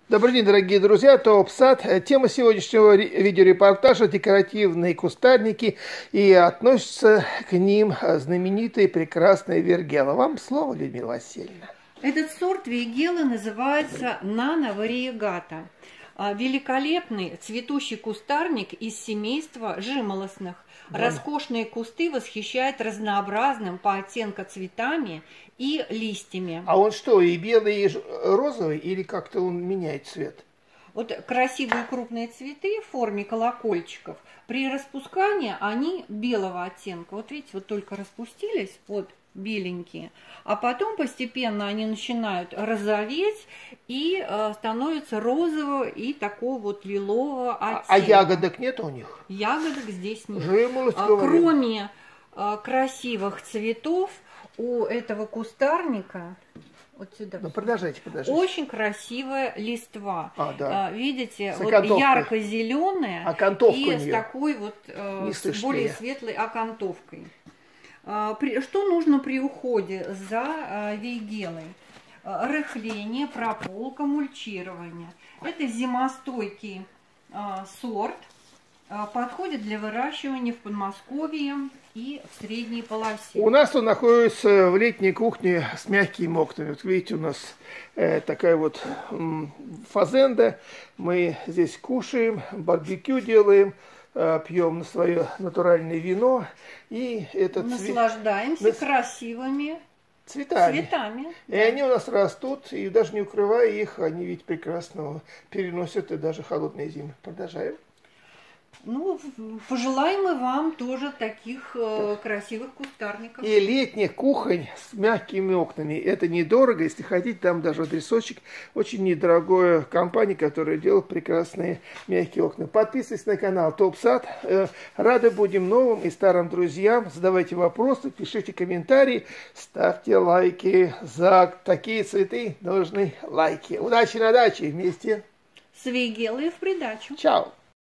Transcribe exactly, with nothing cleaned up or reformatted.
Добрый день, дорогие друзья, ТОП-сад. Тема сегодняшнего видеорепортажа – декоративные кустарники, и относится к ним знаменитая прекрасная вейгела. Вам слово, Людмила Васильевна. Этот сорт вейгелы называется Nana variegata. Великолепный цветущий кустарник из семейства жимолостных. Да. Роскошные кусты восхищают разнообразным по оттенку цветами и листьями. А он что, и белый, и розовый, или как-то он меняет цвет? Вот красивые крупные цветы в форме колокольчиков, при распускании они белого оттенка. Вот видите, вот только распустились, вот беленькие, а потом постепенно они начинают розоветь и э, становятся розового и такого вот лилового оттенка. А, а ягодок нет у них? Ягодок здесь нет. Жимолость, а, кроме э, красивых цветов у этого кустарника, вот сюда. Ну, продолжайте, продолжайте. Очень красивая листва. А, да. Видите, с вот ярко-зеленая и с такой вот э, с более светлой окантовкой. Что нужно при уходе за вейгелой? Рыхление, прополка, мульчирование. Это зимостойкий сорт, подходит для выращивания в Подмосковье и в средней полосе. У нас он находится в летней кухне с мягкими окнами. Вот видите, у нас э, такая вот м, фазенда. Мы здесь кушаем, барбекю делаем, э, пьем на свое натуральное вино. И этот наслаждаемся цвет... красивыми цветами. цветами. И да. они у нас растут, и даже не укрывая их, они ведь прекрасно переносят и даже холодные зимы. Продолжаем. Ну, пожелаем и вам тоже таких э, красивых кустарников. И летних кухонь с мягкими окнами. Это недорого, если хотите, там даже адресочек. Очень недорогая компания, которая делает прекрасные мягкие окна. Подписывайтесь на канал ТОП-сад. Э, рады будем новым и старым друзьям. Задавайте вопросы, пишите комментарии, ставьте лайки. За такие цветы нужны лайки. Удачи на даче вместе с вейгелой в придачу. Чао.